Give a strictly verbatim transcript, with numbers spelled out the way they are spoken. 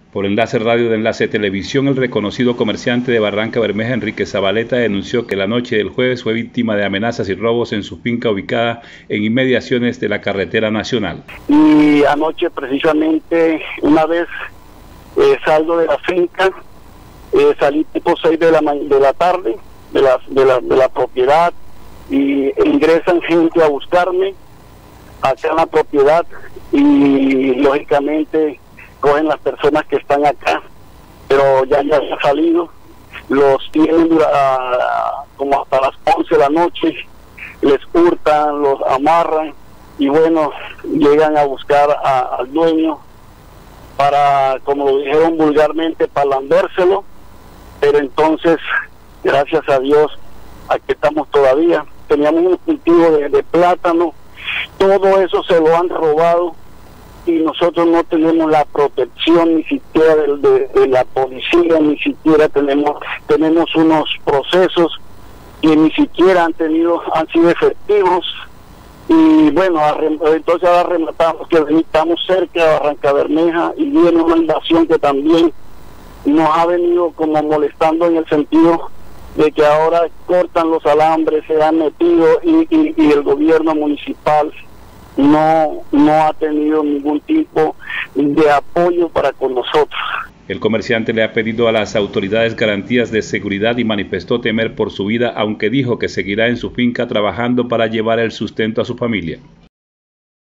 Por enlace radio de Enlace Televisión, el reconocido comerciante de Barranca Bermeja, Enrique Zabaleta, denunció que la noche del jueves fue víctima de amenazas y robos en su finca ubicada en inmediaciones de la carretera nacional. Y anoche precisamente, una vez eh, salgo de la finca, eh, salí tipo seis de la, de la tarde de la, de, la, de la propiedad y ingresan gente a buscarme acá en la propiedad y lógicamente cogen las personas que están acá, pero ya ya se ha salido, los tienen uh, como hasta las once de la noche, les hurtan, los amarran y bueno, llegan a buscar a, al dueño para, como lo dijeron vulgarmente, para lambérselo, pero entonces, gracias a Dios, aquí estamos todavía. Teníamos un cultivo de, de plátano, todo eso se lo han robado y nosotros no tenemos la protección ni siquiera de, de, de la policía, ni siquiera tenemos tenemos unos procesos que ni siquiera han tenido han sido efectivos. Y bueno, entonces ahora rematamos que estamos cerca de Barranca Bermeja y viene una invasión que también nos ha venido como molestando en el sentido de que ahora cortan los alambres, se han metido y, y, y el gobierno municipal no, no ha tenido ningún tipo de apoyo para con nosotros. El comerciante le ha pedido a las autoridades garantías de seguridad y manifestó temer por su vida, aunque dijo que seguirá en su finca trabajando para llevar el sustento a su familia.